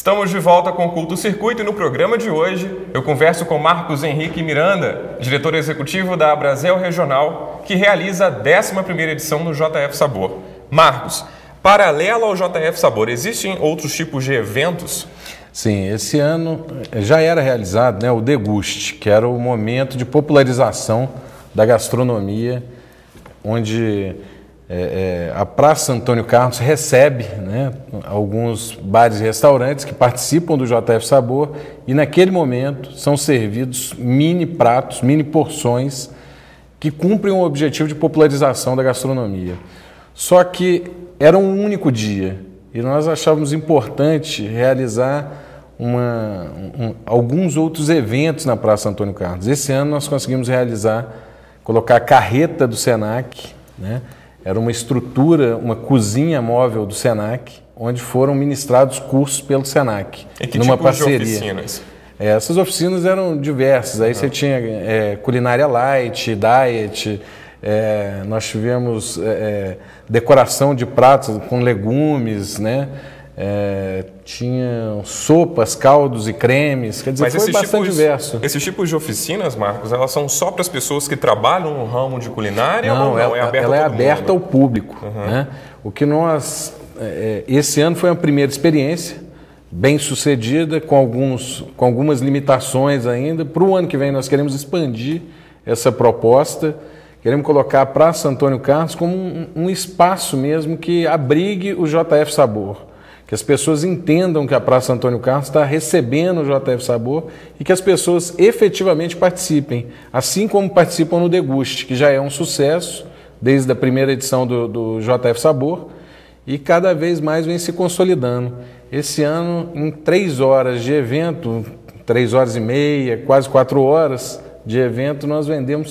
Estamos de volta com o Culto Circuito e no programa de hoje eu converso com Marcos Henrique Miranda, diretor executivo da Abrazel Regional, que realiza a 11ª edição do JF Sabor. Marcos, paralelo ao JF Sabor, existem outros tipos de eventos? Sim, esse ano já era realizado, o Deguste, que era o momento de popularização da gastronomia, onde a Praça Antônio Carlos recebe alguns bares e restaurantes que participam do JF Sabor e naquele momento são servidos mini pratos, mini porções que cumprem o objetivo de popularização da gastronomia. Só que era um único dia e nós achávamos importante realizar alguns outros eventos na Praça Antônio Carlos. Esse ano nós conseguimos colocar a carreta do Senac, era uma estrutura, uma cozinha móvel do Senac, onde foram ministrados cursos pelo Senac, numa parceria. De oficinas? Essas oficinas eram diversas, aí você tinha culinária light, diet, nós tivemos decoração de pratos com legumes, tinha sopas, caldos e cremes, quer dizer, mas foi bastante diverso. Esses tipos de oficinas, Marcos, elas são só para as pessoas que trabalham no ramo de culinária? Não, ou não? Ela é aberta ao público. O que nós, esse ano foi uma primeira experiência, bem sucedida, com algumas limitações ainda. Para o ano que vem nós queremos expandir essa proposta, queremos colocar a Praça Antônio Carlos como um espaço mesmo que abrigue o JF Sabor. Que as pessoas entendam que a Praça Antônio Carlos está recebendo o JF Sabor e que as pessoas efetivamente participem, assim como participam no Deguste, que já é um sucesso desde a primeira edição do JF Sabor e cada vez mais vem se consolidando. Esse ano, em 3 horas de evento, 3 horas e meia, quase 4 horas de evento, nós vendemos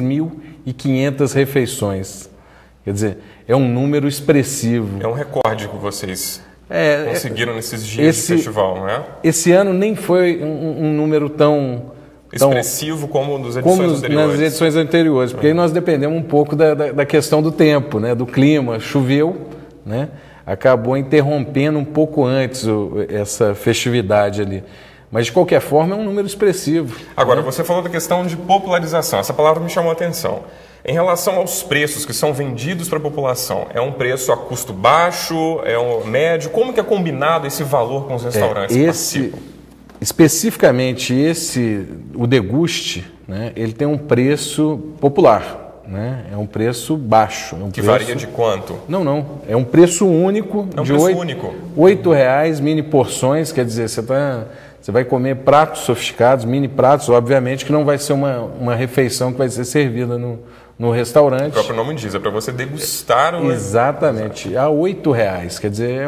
3.500 refeições. Quer dizer, é um número expressivo. É um recorde que vocês conseguiram nesses dias de festival, não é? Esse ano nem foi um número tão expressivo como nas edições anteriores, porque aí nós dependemos um pouco da questão do tempo, do clima. Choveu, acabou interrompendo um pouco antes essa festividade ali. Mas, de qualquer forma, é um número expressivo. Agora, você falou da questão de popularização. Essa palavra me chamou a atenção. Em relação aos preços que são vendidos para a população, é um preço a custo baixo, é um médio? Como que é combinado esse valor com os restaurantes que participam? Especificamente o Deguste, ele tem um preço popular, é um preço baixo. Varia de quanto? Não, é um preço único de R$8, mini porções, quer dizer, você vai comer pratos sofisticados, mini pratos, obviamente que não vai ser uma refeição que vai ser servida no restaurante. O próprio nome diz, é para você degustar o... Exatamente, a R$8, quer dizer,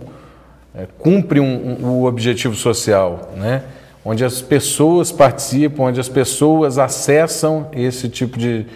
cumpre o objetivo social, onde as pessoas participam, onde as pessoas acessam esse tipo de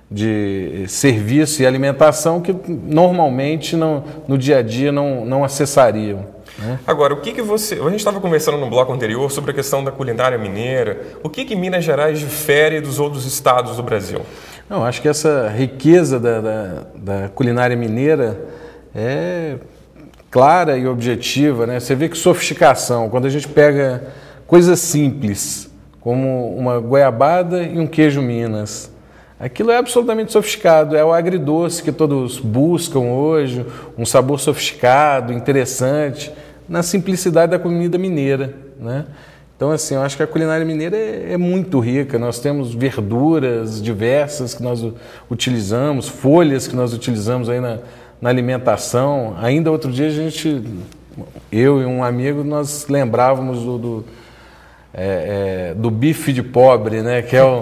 serviço e alimentação que normalmente no dia a dia não acessariam. Agora, a gente estava conversando no bloco anterior sobre a questão da culinária mineira. O que Minas Gerais difere dos outros estados do Brasil? Não, acho que essa riqueza da culinária mineira é clara e objetiva, Você vê que sofisticação, quando a gente pega coisas simples, como uma goiabada e um queijo Minas, aquilo é absolutamente sofisticado, é o agridoce que todos buscam hoje, um sabor sofisticado, interessante, na simplicidade da comida mineira, Então, assim, eu acho que a culinária mineira é muito rica. Nós temos verduras diversas que nós utilizamos, folhas que nós utilizamos aí na alimentação. Ainda outro dia eu e um amigo, nós lembrávamos do bife de pobre, que é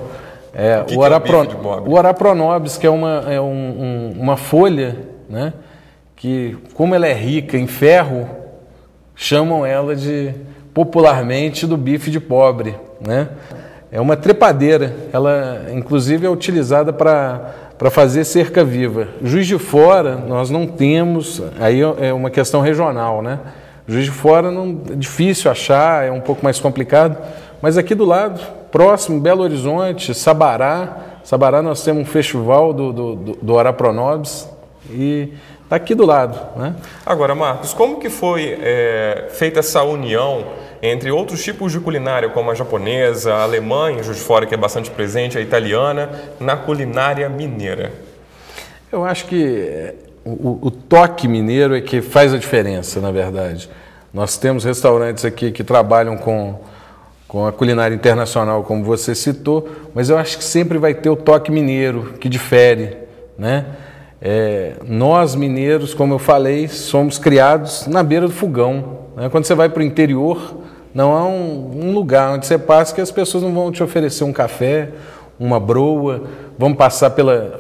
o Arapronobis, que é uma folha, que, como ela é rica em ferro, chamam ela popularmente do bife de pobre, É uma trepadeira, ela inclusive é utilizada para fazer cerca viva. Juiz de Fora nós não temos, aí é uma questão regional, Juiz de Fora é difícil achar, é um pouco mais complicado, mas aqui do lado, próximo, Belo Horizonte, Sabará nós temos um festival do Arapronobis, e está aqui do lado, né? Agora, Marcos, como que foi feita essa união entre outros tipos de culinária, como a japonesa, a alemã, em Juiz de Fora, que é bastante presente, a italiana, na culinária mineira? Eu acho que o toque mineiro é que faz a diferença, na verdade. Nós temos restaurantes aqui que trabalham com a culinária internacional, como você citou, mas eu acho que sempre vai ter o toque mineiro, que difere, né? Nós, mineiros, como eu falei, somos criados na beira do fogão, né? Quando você vai para o interior, não há um lugar onde você passa que as pessoas não vão te oferecer um café, uma broa, vão passar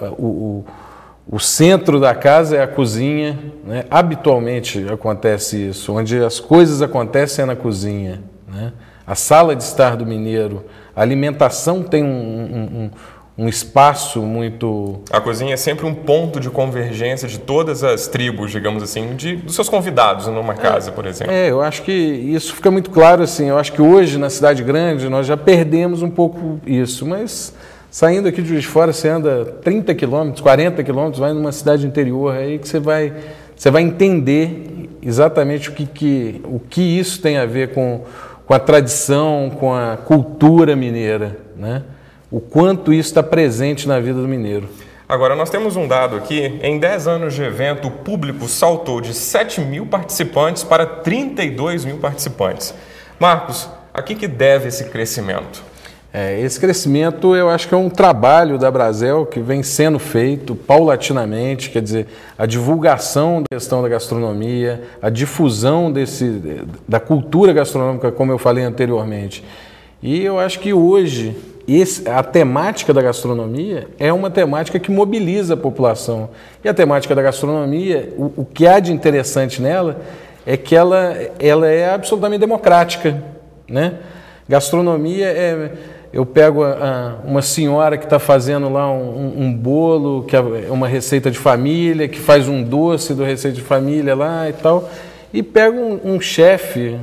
o centro da casa é a cozinha, né? Habitualmente acontece isso, onde as coisas acontecem é na cozinha, né? A sala de estar do mineiro, a alimentação tem um espaço muito... A cozinha é sempre um ponto de convergência de todas as tribos, digamos assim, dos seus convidados numa casa, por exemplo. Eu acho que isso fica muito claro, assim, eu acho que hoje na cidade grande nós já perdemos um pouco isso, mas saindo aqui de Juiz de Fora você anda 30 quilômetros, 40 quilômetros, vai numa cidade interior aí que você vai entender exatamente o que isso tem a ver com a tradição, com a cultura mineira, né? O quanto isso está presente na vida do mineiro. Agora, nós temos um dado aqui, em 10 anos de evento, o público saltou de 7.000 participantes para 32.000 participantes. Marcos, a que deve esse crescimento? Esse crescimento eu acho que é um trabalho da Brasel que vem sendo feito paulatinamente, quer dizer, a divulgação da questão da gastronomia, a difusão da cultura gastronômica, como eu falei anteriormente. E eu acho que hoje a temática da gastronomia é uma temática que mobiliza a população. E a temática da gastronomia, o que há de interessante nela é que ela é absolutamente democrática, né? Gastronomia eu pego uma senhora que está fazendo lá um bolo, que é uma receita de família, que faz um doce do receita de família lá e tal, e pego um chefe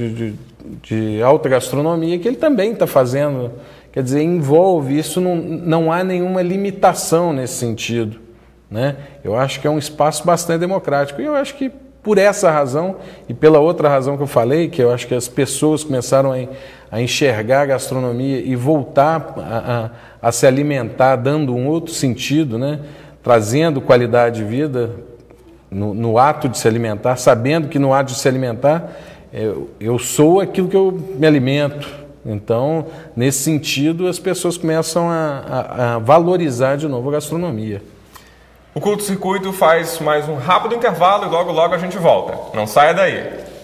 de alta gastronomia que ele também está fazendo. Quer dizer, envolve isso, não há nenhuma limitação nesse sentido, né? Eu acho que é um espaço bastante democrático. E eu acho que por essa razão e pela outra razão que eu falei, que eu acho que as pessoas começaram a enxergar a gastronomia e voltar a se alimentar, dando um outro sentido, né? Trazendo qualidade de vida no ato de se alimentar, sabendo que no ato de se alimentar eu sou aquilo que eu me alimento. Então, nesse sentido, as pessoas começam a valorizar de novo a gastronomia. O Curto Circuito faz mais um rápido intervalo e logo a gente volta. Não saia daí.